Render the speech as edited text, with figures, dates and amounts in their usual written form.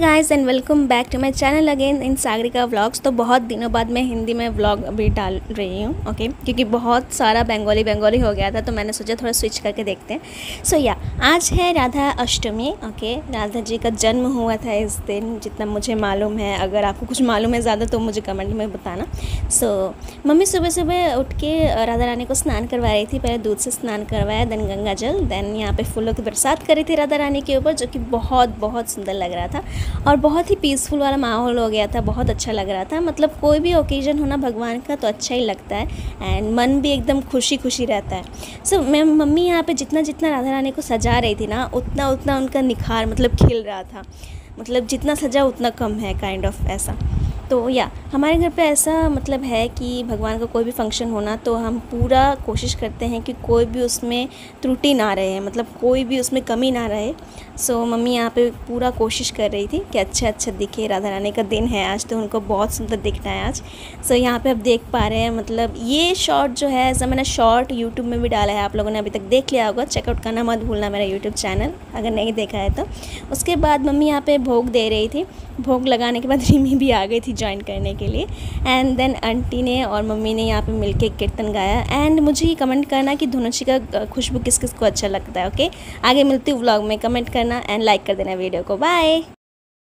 Guys and welcome back to my channel again in Sagarika vlogs. तो बहुत दिनों बाद मैं हिंदी में व्लॉग अभी डाल रही हूँ ओके, क्योंकि बहुत सारा बंगाली हो गया था, तो मैंने सोचा थोड़ा स्विच करके देखते हैं। सो आज है राधा अष्टमी ओके। राधा जी का जन्म हुआ था इस दिन, जितना मुझे मालूम है। अगर आपको कुछ मालूम है ज़्यादा तो मुझे कमेंट में बताना। मम्मी सुबह सुबह उठ के राधा रानी को स्नान करवा रही थी। पहले दूध से स्नान करवाया, देन गंगा जल, देन यहाँ पे फूलों की बरसात करी थी राधा रानी के ऊपर, जो कि बहुत बहुत सुंदर लग रहा था और बहुत ही पीसफुल वाला माहौल हो गया था। बहुत अच्छा लग रहा था। मतलब कोई भी ओकेजन होना भगवान का तो अच्छा ही लगता है एंड मन भी एकदम खुशी खुशी रहता है। मैं मम्मी यहाँ पे जितना जितना राधा रानी को सजा रही थी ना, उतना उतना उनका निखार मतलब खिल रहा था। मतलब जितना सजा उतना कम है, काइंड ऑफ ऐसा। तो हमारे घर पे ऐसा मतलब है कि भगवान का कोई भी फंक्शन होना तो हम पूरा कोशिश करते हैं कि कोई भी उसमें त्रुटि ना रहे, मतलब कोई भी उसमें कमी ना रहे। मम्मी यहाँ पे पूरा कोशिश कर रही थी कि अच्छा दिखे। राधा रानी का दिन है आज, तो उनको बहुत सुंदर दिखना है आज। यहाँ पे आप देख पा रहे हैं, मतलब ये शॉर्ट जो है ऐसा मैंने शॉर्ट यूट्यूब में भी डाला है, आप लोगों ने अभी तक देख लिया होगा। चेकआउट करना मत भूलना मेरा यूट्यूब चैनल अगर नहीं देखा है तो। उसके बाद मम्मी यहाँ पे भोग दे रही थी। भोग लगाने के बाद रिमी भी आ गई थी ज्वाइन करने के लिए एंड देन आंटी ने और मम्मी ने यहाँ पे मिलके कीर्तन गाया। एंड मुझे ये कमेंट करना कि धुनुषी का खुशबू किस किस को अच्छा लगता है ओके। आगे मिलती हूँ व्लॉग में, कमेंट करना एंड लाइक कर देना वीडियो को। बाय।